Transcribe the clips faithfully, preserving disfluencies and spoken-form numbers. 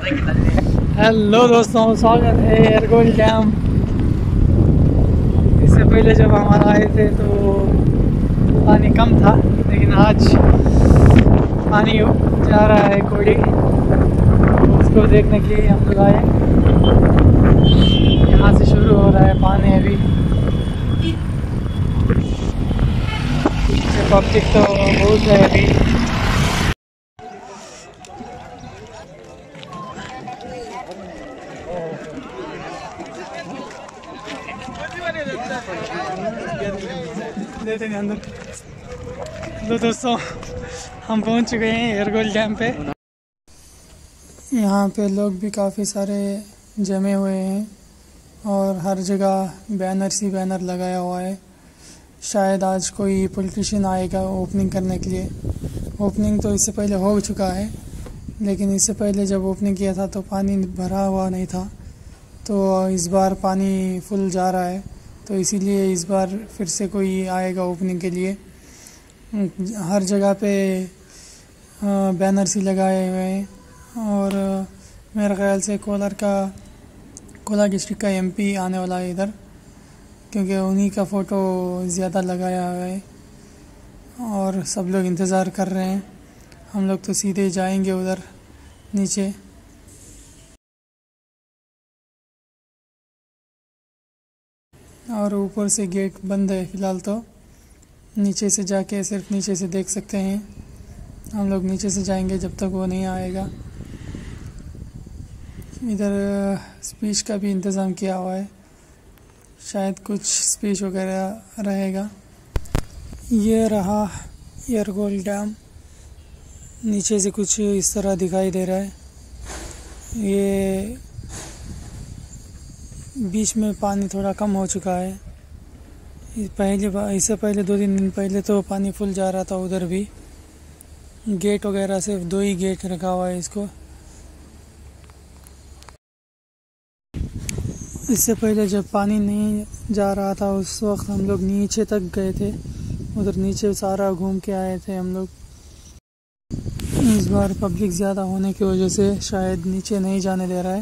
Hello दोस्तों, स्वागत है एयरगोल डैम। इससे पहले जब हम आए थे तो पानी कम था, लेकिन आज पानी जा रहा है कोड़ी, उसको देखने के लिए हम लोग आए। यहाँ से शुरू हो रहा है पानी अभी। पब्लिक तो बहुत है अभी। देते हैं अंदर। तो दोस्तों, हम पहुंच चुके हैं एयरगोल डैम पे। यहाँ पे लोग भी काफ़ी सारे जमे हुए हैं और हर जगह बैनर सी बैनर लगाया हुआ है। शायद आज कोई पॉलिटिशियन आएगा ओपनिंग करने के लिए। ओपनिंग तो इससे पहले हो चुका है, लेकिन इससे पहले जब ओपनिंग किया था तो पानी भरा हुआ नहीं था, तो इस बार पानी फुल जा रहा है, तो इसीलिए इस बार फिर से कोई आएगा ओपनिंग के लिए। हर जगह पे बैनर सी लगाए हुए हैं और मेरे ख़्याल से कोलार का कोलार डिस्ट्रिक्ट का एमपी आने वाला है इधर, क्योंकि उन्हीं का फ़ोटो ज़्यादा लगाया हुआ है और सब लोग इंतज़ार कर रहे हैं। हम लोग तो सीधे जाएंगे उधर नीचे। और ऊपर से गेट बंद है फ़िलहाल, तो नीचे से जाके सिर्फ नीचे से देख सकते हैं। हम लोग नीचे से जाएंगे जब तक वो नहीं आएगा। इधर स्पीच का भी इंतज़ाम किया हुआ है, शायद कुछ स्पीच वगैरह रहेगा। ये रहा एयरगोल डैम। नीचे से कुछ इस तरह दिखाई दे रहा है। ये बीच में पानी थोड़ा कम हो चुका है। पहले इससे पहले दो तीन दिन पहले तो पानी फुल जा रहा था उधर भी। गेट वगैरह सिर्फ दो ही गेट रखा हुआ है इसको। इससे पहले जब पानी नहीं जा रहा था उस वक्त हम लोग नीचे तक गए थे, उधर नीचे सारा घूम के आए थे हम लोग। इस बार पब्लिक ज़्यादा होने की वजह से शायद नीचे नहीं जाने दे रहा है।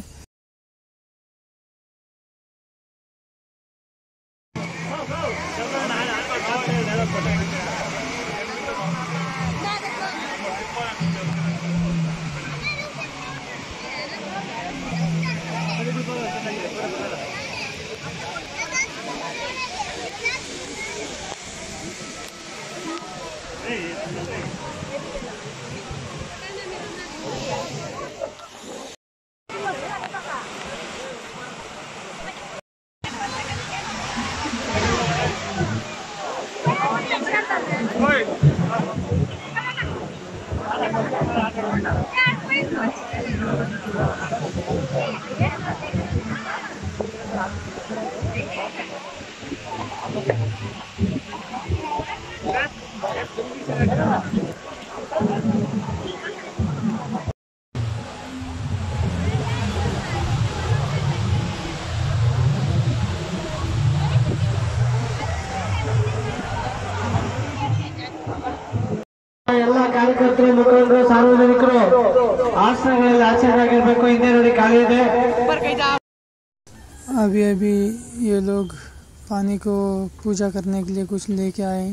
ಎಲ್ಲ ಕಾರ್ಯಕರ್ತರು, ಮುಖಂಡರು, ಸಾರ್ವಜನಿಕರು ಆಸನಗಳಲ್ಲಿ ಆಚರಣೆಯಾಗಿರಬೇಕು। ಹಿಂದೆ ನೋಡಿ ಖಾಲಿ ಇದೆ। अभी अभी ये लोग पानी को पूजा करने के लिए कुछ लेके आए।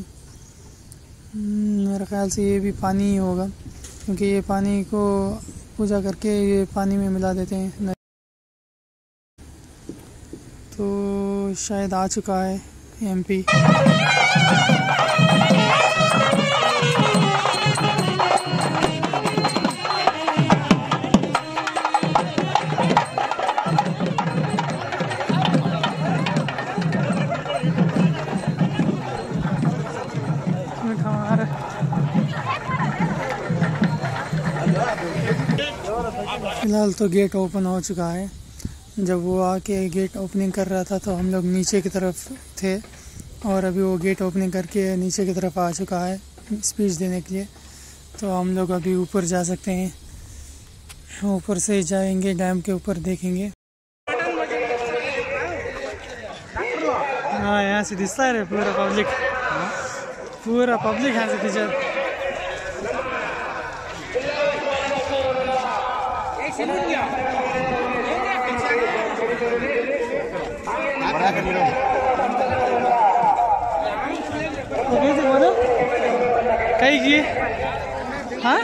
मेरे ख़्याल से ये भी पानी ही होगा, क्योंकि ये पानी को पूजा करके ये पानी में मिला देते हैं। तो शायद आ चुका है एमपी। फ़िलहाल तो गेट ओपन हो चुका है। जब वो आके गेट ओपनिंग कर रहा था तो हम लोग नीचे की तरफ थे, और अभी वो गेट ओपनिंग करके नीचे की तरफ आ चुका है स्पीच देने के लिए। तो हम लोग अभी ऊपर जा सकते हैं, ऊपर से जाएंगे, डैम के ऊपर देखेंगे। हाँ, यहाँ से दिखता है पूरा पब्लिक, पूरा पब्लिक यहाँ से दिखा। Gracias. कई की हाँ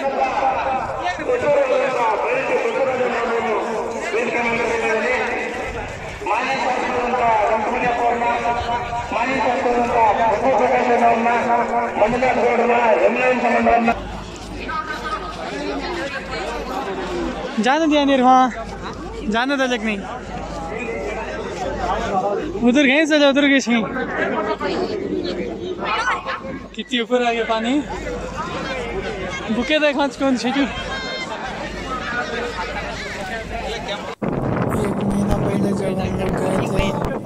जाने दिया नहीं वहाँ जाने दो लेकिन नहीं उधर गए चले उधर गए कहीं कितनी ऊपर आ गया पानी बुके देखा कौन छेटू एक महीना पहले जब हम लोग गए थे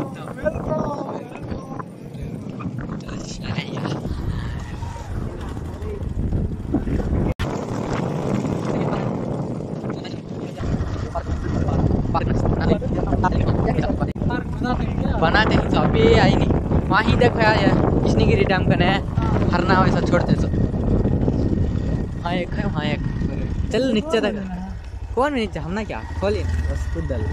बनाते हैं तो अभी आई नहीं वहाँ ही देखो यार कृष्णगिरी डैम का नया हरना वैसा छोड़ते सो हाँ एक है वहाँ एक चल नीचे तक कौन नीचे हम ना क्या खोली बस खुद दल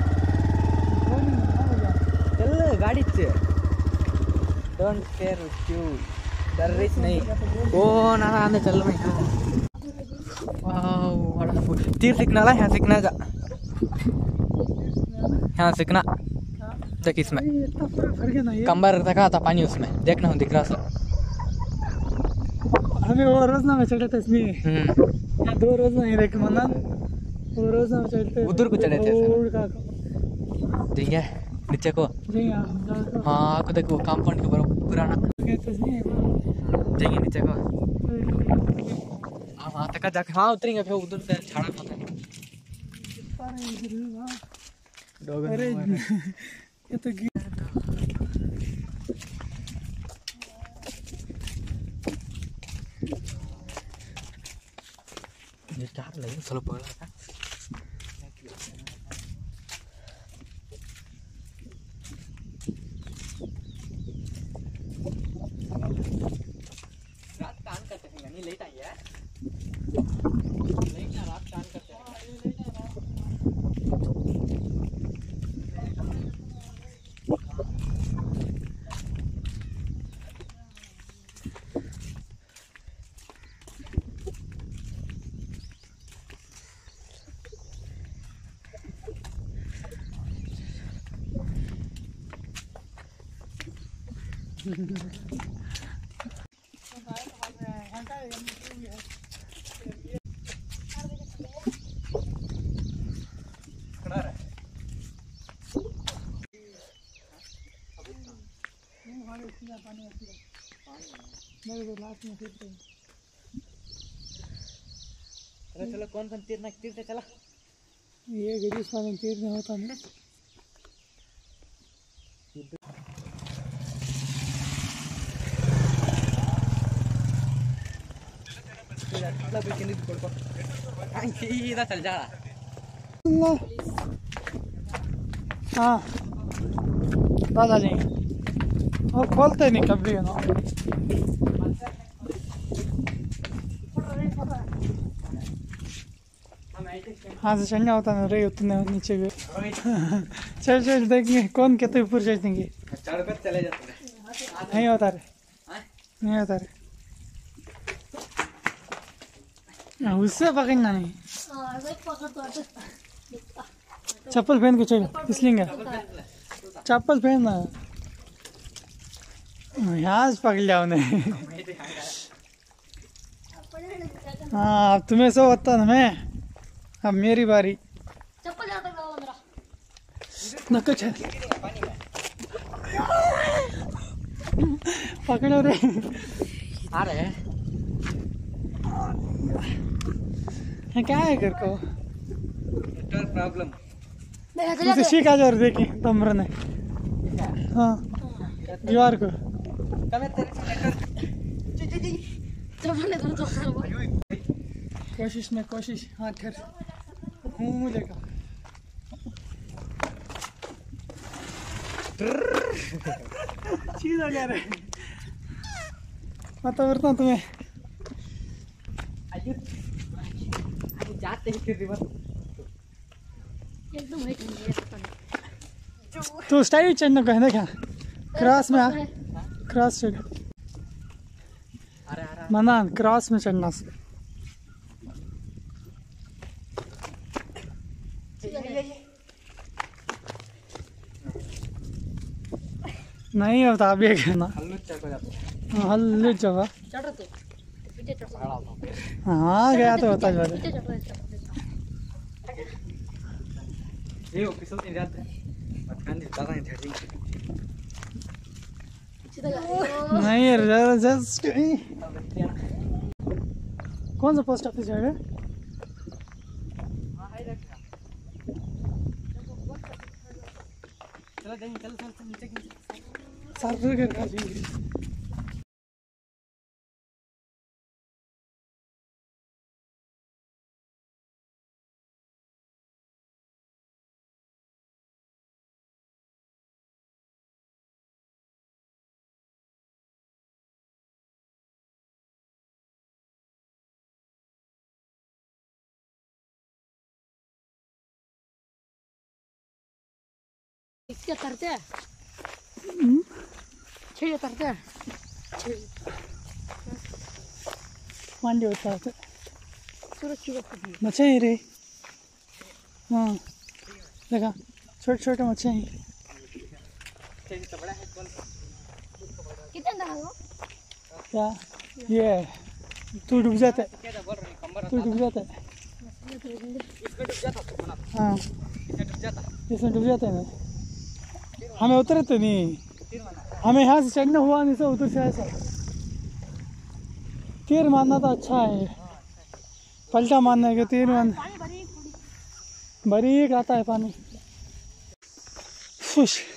चल गाड़ी से डोंट केयर क्यों डर रही नहीं कौन आ रहा चल मैं तीर सीखना ला यहाँ सीखना जा यहाँ सीखना देख इसमें कंबर रखा था पानी उसमें देखना हूँ दिख रहा सब हमें वो रोज ना में चढ़े थे इसमें यहाँ दो रोज नहीं देखे मना वो रोज ना में चढ़ते उधर को चढ़े थे नीचे को हाँ को देखो कंपाउंड के बराबर पुराना जाएंगे नीचे को वहाँ तक जाके हाँ उतरेंगे फिर उधर से छाड़ा पता नहीं अरे ये तो स्टार लगे ಸ್ವಲ್ಪ पड़ा था रात काम करते हैं नहीं लेट आई है लेट ना रात काम करते हैं चलो चलो कौन कौन तीरना तीरते चला ये गिरीश पानी तीरने होता नहीं चल जा हाँ दादा जी वो खोलते नहीं कभी ना हाँ से चढ़ना होता ना रे उतने नीचे गए चल चल देखेंगे कौन कहते ऊपर चढ़ देंगे चले जाते नहीं होता रे नहीं होता रे उससे पकड़ना नहीं चप्पल पहन के चल इसलिए चप्पल पहनना यहाँ से पकड़ लिया उन्हें हाँ अब तुम्हें सो होता ना मैं अब मेरी बारी न कुछ पकड़ो रे आ रहे क्या है कर को प्रॉब्लम मुझे सीखा जा रहा देखी तमर ने हाँ दीवार को कोशिश में कोशिश हाँ कर हूँ मुझे का चीज आ गया रे मैं तो बताऊँ तुम्हें जाते ही फिर रिवर तो स्टाइल चढ़ने को है ना क्या क्रॉस में आ क्रॉस चढ़ अरे अरे मना क्रॉस में चढ़ना से नहीं होता अभी कहना हल्लू जगह हाँ गया तो होता है नहीं जस्ट कौन सा पोस्ट ऑफिस है सर इसके तरते हैं छह तरते हैं मंडी होता है सूरज चुगत मच्छी ही रे हाँ देखा छोटे छोटे मच्छी ही कितने दाना हो क्या ये तू डूब जाता है तू डूब जाता है हाँ इसमें डूब जाता है ना हमें उतरते नहीं हमें यहाँ से चढ़ना हुआ नहीं सो उधर से ऐसा तीर मारना तो अच्छा है पलटा मारने के तीर मारना बारीक आता है पानी खुश